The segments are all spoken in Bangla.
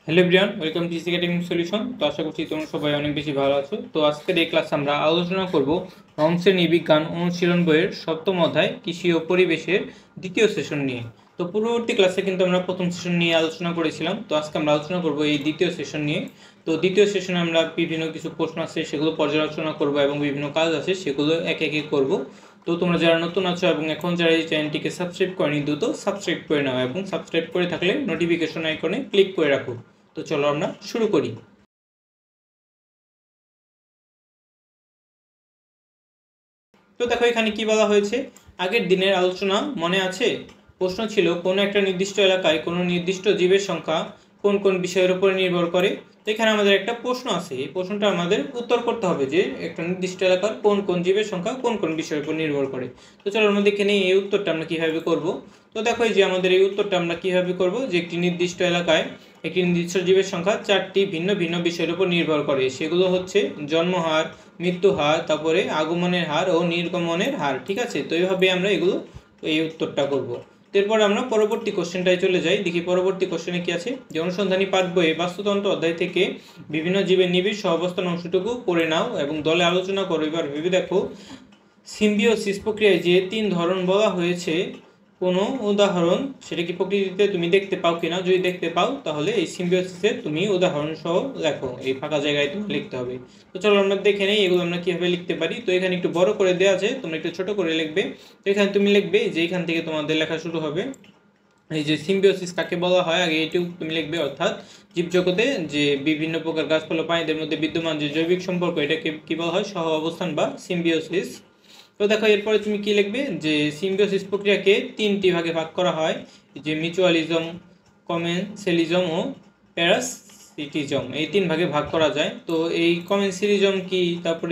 Hello everyone, welcome to EC academic solution. তো আশা করছি তোমরা সবাই অনেক বেশি ভালো আছো। তো আজকের এই ক্লাসে আমরা আলোচনা করব নবম শ্রেণী বিজ্ঞান অনুশীলন বইয়ের সপ্তম অধ্যায় কৃষি ও পরিবেশের দ্বিতীয় সেশন নিয়ে। তো পূর্ববর্তী ক্লাসে কিন্তু আমরা প্রথম সেশন নিয়ে আলোচনা করেছিলাম, তো আজকে আমরা আলোচনা করব এই দ্বিতীয় সেশন নিয়ে। তো দ্বিতীয় সেশনে আমরা বিভিন্ন কিছু প্রশ্ন আছে সেগুলো পর্যালোচনা করব এবং বিভিন্ন কাজ আছে সেগুলো একে একে করব। তো তোমরা যারা নতুন আছো এবং এখন যারা এই চ্যানেলটিকে সাবস্ক্রাইব করনি, দ্রুত সাবস্ক্রাইব করে নাও এবং সাবস্ক্রাইব করে থাকলে নোটিফিকেশন আইকনে ক্লিক করে রাখো। তো চলো আমরা শুরু করি। তো দেখো এখানে কি বলা হয়েছে, আগের দিনের আলোচনা মনে আছে? প্রশ্ন ছিল কোনো একটা নির্দিষ্ট এলাকায় কোনো নির্দিষ্ট জীবের সংখ্যা কোন কোন বিষয়ের উপর নির্ভর করে। তো এখানে আমাদের একটা প্রশ্ন আছে, এই প্রশ্নটা আমাদের উত্তর করতে হবে যে একটা নির্দিষ্ট এলাকার কোন কোন জীবের সংখ্যা কোন কোন বিষয়ের উপর নির্ভর করে। তো চলো আমরা দেখে নিই এই উত্তরটা আমরা কিভাবে করব। তো দেখো এই যে আমাদের এই উত্তরটা আমরা কিভাবে করব, যে একটি নির্দিষ্ট এলাকায় একটি নির্দিষ্ট জীবের সংখ্যা 4টি ভিন্ন ভিন্ন বিষয়ের উপর নির্ভর করে। সেগুলো হচ্ছে জন্মহার, মৃত্যু হার, তারপরে আগমনের হার ও নির্গমনের হার। ঠিক আছে, তো এইভাবে আমরা এগুলো এই উত্তরটা করব। এরপর আমরা পরবর্তী কোশ্চেনটায় চলে যাই, দেখি পরবর্তী কোশ্চেনে কি আছে। যে অনুসন্ধানী পাঠ বইয়ে বাস্তুতন্ত্র অধ্যায় থেকে বিভিন্ন জীবের নিবিড় সহাবস্থান অংশটুকু পড়ে নাও এবং দলে আলোচনা করো। এবার ভেবে দেখো সিম্বিওসিস প্রক্রিয়ায় যে 3 ধরন বলা হয়েছে কোনো উদাহরণ সেটা কি প্রকৃতিতে তুমি দেখতে পাও কিনা। যদি দেখতে পাও তাহলে এই সিম্বিওসিসের তুমি উদাহরণ সহ লেখো, এই ফাঁকা জায়গায় তুমি লিখতে হবে। তো চলো আমরা দেখে নেই এগুলো আমরা কিভাবে লিখতে পারি। তো এখানে একটু বড় করে দেওয়া আছে, তোমরা একটু ছোট করে লিখবে। তো এখানে তুমি লিখবে যে এখান থেকে তোমাদের লেখা শুরু হবে। এই যে সিম্বিওসিস কাকে বলা হয় আগে এটুকু তুমি লিখবে, অর্থাৎ জীবজগতে যে বিভিন্ন প্রকার গাছপালা প্রাণীদের মধ্যে বিদ্যমান যে জৈবিক সম্পর্ক এটাকে কি বলা হয়, সহ অবস্থান বা সিম্বিওসিস। তো দেখো এরপরে তুমি কি লিখবে, যে সিম্বিওসিস প্রক্রিয়াকে 3টি ভাগে ভাগ করা হয়, যে মিউচুয়ালিজম, কমেন্সেলিজম ও প্যারাসিটিজম, এই 3 ভাগে ভাগ করা যায়। তো এই কমেন্সেলিজম কি, তারপরে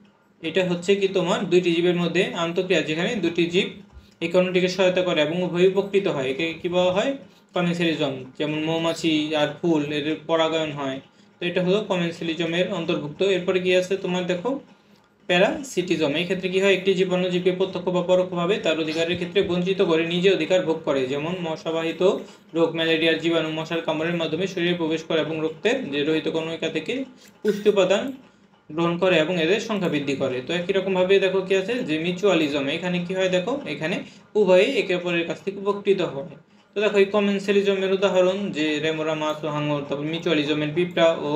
এটা হচ্ছে কি তোমার দুইটি জীবের মধ্যে আন্তঃক্রিয়া, যেখানে দুটি জীব একে অন্যটিকে সহায়তা করে এবং উভয়ই উপকৃত হয়, একে কি বলা হয়, কমেন্সেলিজম। যেমন মৌমাছি আর ফুল এর পরাগায়ন হয়, তো এটা হলো কমেন্সেলিজমের অন্তর্ভুক্ত। এরপরে কি আছে তোমার দেখো প্যারাসিটিজম। এই ক্ষেত্রে কি হয়, একটি জীব অন্য জীবকে প্রত্যক্ষ বা পরোক্ষভাবে তার অধিকারের ক্ষেত্রে বঞ্চিত করে নিজে অধিকার ভোগ করে। যেমন মশাবাহিত রোগ, ম্যালেরিয়ার জীবাণু মশার কামড়ের মাধ্যমে শরীরে প্রবেশ করে এবং রক্তের যে রোহিত কণিকা থেকে পুষ্টি উপাদান গ্রহণ করে এবং এদের সংখ্যা বৃদ্ধি করে। তো একই রকম ভাবে দেখো কি আছে, যে মিউচুয়ালিজম, এখানে কি হয় দেখো, এখানে উভয়ই একে অপরের কাছ থেকে উপকৃত হয়। তো দেখো এই কমেন্সেলিজমের উদাহরণ যে রেমোরা মাছ ও হাঙর, তারপর মিউচুয়ালিজমের পিঁপড়া ও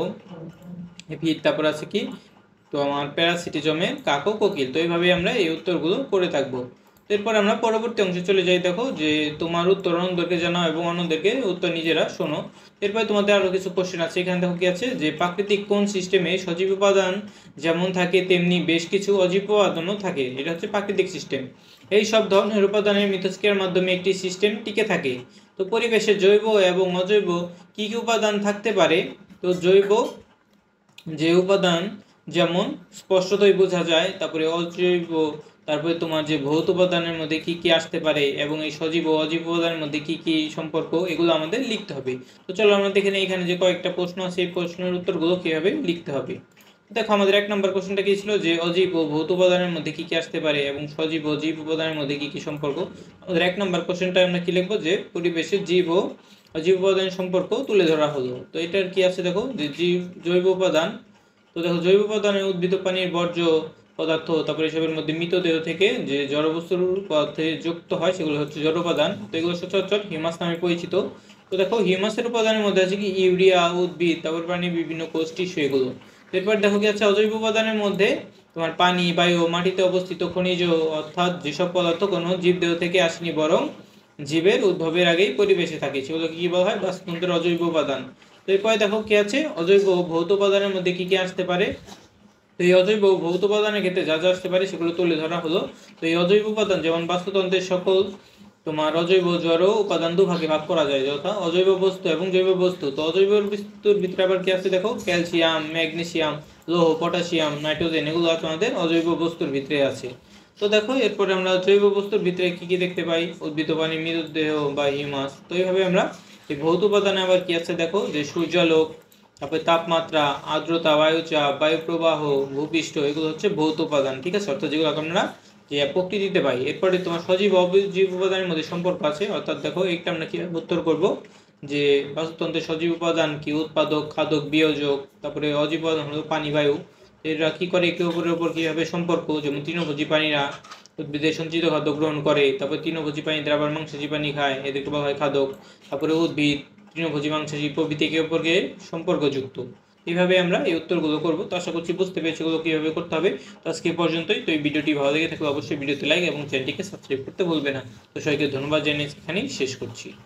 ভিড়, তারপর আছে কি তো আমার প্যারাসিটিজমের কাক ও কোকিল। তো এইভাবে আমরা এই উত্তরগুলো করে থাকবো। এরপর আমরা পরবর্তী অংশে চলে যাই। দেখো যে তোমার উত্তর অন্যদেরকে জানাও এবং অন্যদেরকে উত্তর নিজেরা শোনো। এরপরে তোমাদের আরো কিছু কোশ্চেন আছে, এখানে দেখো কি আছে, যে প্রাকৃতিক কোন সিস্টেমে সজীব উপাদান যেমন থাকে তেমনি বেশ কিছু অজীব উপাদানও থাকে। এটা হচ্ছে প্রাকৃতিক সিস্টেম। এই সব ধরনের উপাদানের মিথস্ক্রিয়ার মাধ্যমে একটি সিস্টেম টিকে থাকে। তো পরিবেশে জৈব এবং অজৈব কি কি উপাদান থাকতে পারে। তো জৈব যে উপাদান যেমন স্পষ্টতই বোঝা যায়, তারপরে অজৈব, তারপরে তোমার যে ভৌত উপাদানের মধ্যে কি কি আসতে পারে এবং এই সজীব ও অজীব উপাদানের মধ্যে কি কি সম্পর্ক, এগুলো আমাদের লিখতে হবে। তো চলো আমরা দেখে নিই এখানে যে কয়েকটা প্রশ্ন আছে, এই প্রশ্নের উত্তরগুলো কিভাবে লিখতে হবে। দেখো আমাদের 1 নম্বর কোশ্চেনটা কি ছিল, যে অজীব ও ভৌত উপাদানের মধ্যে কি কি আসতে পারে এবং সজীব ও জীব উপাদানের মধ্যে কি কি সম্পর্ক। আমাদের 1 নম্বর কোশ্চেনটা আমরা কি লিখবো, যে পরিবেশের জীব ও অজীব উপাদানের সম্পর্ক তুলে ধরা হলো। তো এটার কি আছে দেখো, যে জীব জৈব উপাদান। তো দেখো জৈব উপাদানে উদ্ভিদ পানির বর্জ্য পদার্থ, তারপরে এসবের মধ্যে মৃতদেহ থেকে যে জড়বস্তুর পদার্থে যুক্ত হয় সেগুলো হচ্ছে জড় উপাদান। তো এগুলো সচরাচর হিউমাস নামে পরিচিত। তো দেখো হিউমাসের উপাদানের মধ্যে আছে কি ইউরিয়া, উদ্ভিদ, তারপর প্রাণী বিভিন্ন কোষ, টিস্যু, এগুলো। এরপর দেখো কি আছে অজৈব উপাদানের মধ্যে তোমার পানি, বায়ু, মাটিতে অবস্থিত খনিজ, অর্থাৎ যেসব পদার্থ কোনো জীবদেহ থেকে আসেনি বরং জীবের উদ্ভবের আগেই পরিবেশে থাকে, সেগুলো কি বলা হয়, বাস্তুতন্ত্রের অজৈব উপাদান। তো এরপরে দেখো কি আছে অজৈব ভৌত উপাদানের মধ্যে কি কি আসতে পারে। তো এই অজৈব ভৌত উপাদানের ক্ষেত্রে যা যা আসতে পারে সেগুলো তুলে ধরা হলো। তো এই অজৈব উপাদান যেমন বাস্তুতন্ত্রের সকল তোমার অজৈব জড় উপাদান দুভাগে ভাগ করা যায়, যথা অজৈব বস্তু এবং জৈব বস্তু। তো অজৈব বস্তুর ভিতরে আবার কি আছে দেখো, ক্যালসিয়াম, ম্যাগনেসিয়াম, লৌহ, পটাশিয়াম, নাইট্রোজেন, এগুলো আমাদের অজৈব বস্তুর ভিতরে আছে। তো দেখো এরপরে আমরা জৈব বস্তুর ভিতরে কি কি দেখতে পাই, উদ্ভিদ পানি, মৃতদেহ বা হিউমাস। তো এইভাবে আমরা এই ভৌত উপাদানে আবার কি আছে দেখো, যে সূর্যালোক, তারপরে তাপমাত্রা, আর্দ্রতা, বায়ুচাপ, বায়ু প্রবাহ, ভূপৃষ্ঠ, এগুলো হচ্ছে ভৌত উপাদান। ঠিক আছে, অর্থাৎ যেগুলো আমরা যে প্রকৃতিতে পাই। এরপরে তোমার সজীব অজীব উপাদানের মধ্যে সম্পর্ক আছে, অর্থাৎ দেখো একটা আমরা কি উত্তর করব, যে বাস্তুতন্ত্রের সজীব উপাদান কি, উৎপাদক, খাদক, বিয়োজক, তারপরে অজীব উপাদান হলো পানি, বায়ু। এরা কি করে, একে অপরের উপর কীভাবে সম্পর্ক, যেমন তৃণভোজী প্রাণীরা উদ্ভিদের সঞ্চিত খাদ্য গ্রহণ করে, তারপরে তৃণভোজী প্রাণীদের আবার মাংসাশী প্রাণী খায়, এদেরকে বলা হয় খাদক। তারপরে উদ্ভিদ, তৃণভোজী, মাংসাশী প্রভৃতি একে অপরকে সম্পর্কযুক্ত। এইভাবে আমরা এই উত্তরগুলো করবো। তো আশা করছি বুঝতে পেরেছি এগুলো কীভাবে করতে হবে। তো আজকে পর্যন্তই। তো এই ভিডিওটি ভালো লেগে থাকলে অবশ্যই ভিডিওতে লাইক এবং চ্যানেলটিকে সাবস্ক্রাইব করতে ভুলবে না। তো সবাইকে ধন্যবাদ জানিয়ে এখানেই শেষ করছি।